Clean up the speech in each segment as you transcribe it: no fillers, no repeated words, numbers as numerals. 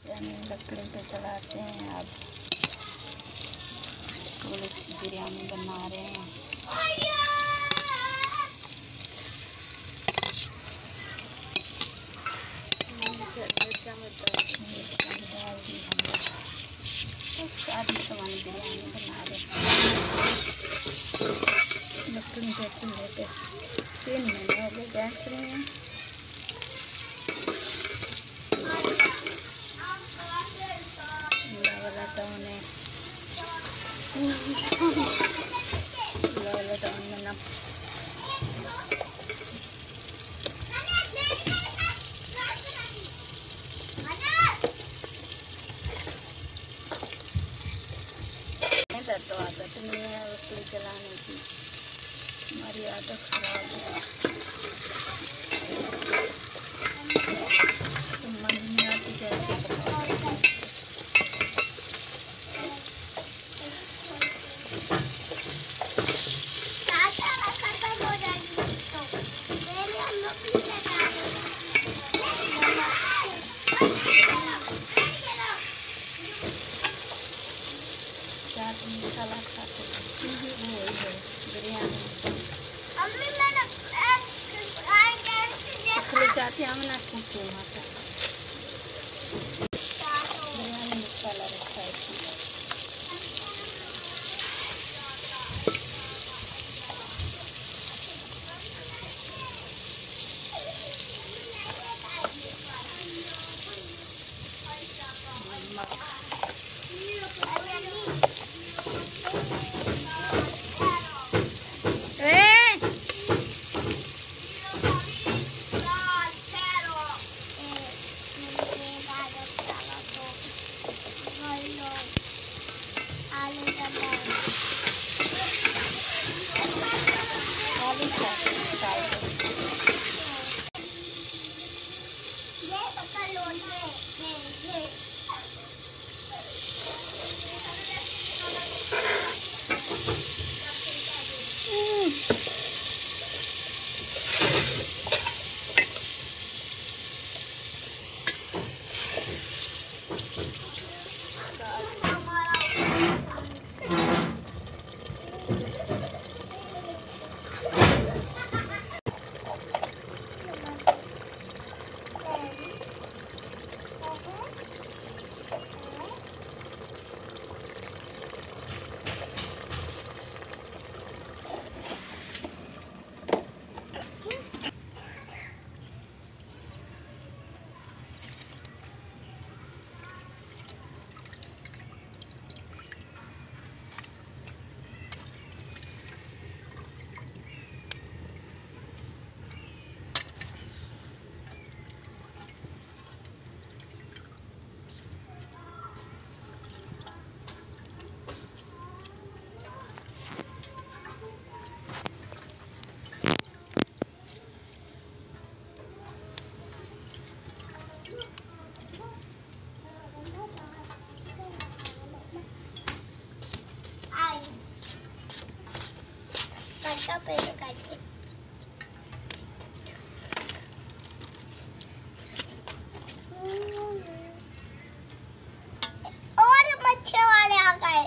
यानी लकड़ी पे चढ़ाते हैं। अब थोड़ी सी बिरयानी बना रहे हैं। डाल दी हमने तो सारी सामान बिरयानी बना रहे हैं। लकड़ी पे चूल्हे पे 3 महीने हो गए गैस रही हैं। वाला टाउन है, वाला टाउन में ना तो आदत नहीं है लकड़ी चलाने की, हमारी आदत खराब है। समझ नहीं आती कैसे पकाते हैं। चाट मसाला खाते हैं बिरयानी चाहते हैं हम ना पूछो बिरयानी मसाला रखा है इसमें। और मच्छी वाले आ गए,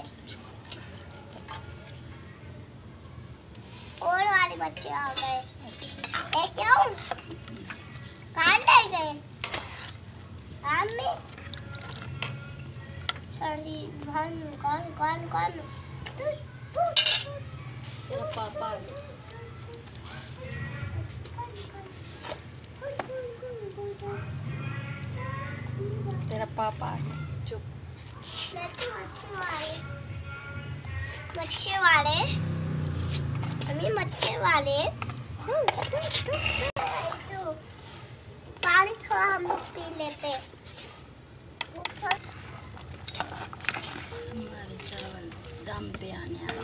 और वाले बच्चे आ गए। ये क्यों? कहाँ ले गए? काम में? अरे कौन? पापा तेरा पापा चुप। मच्छी वाले अभी मच्छी वाले पानी थोड़ा हम लोग पी लेते। हमारे चावल दम पे आने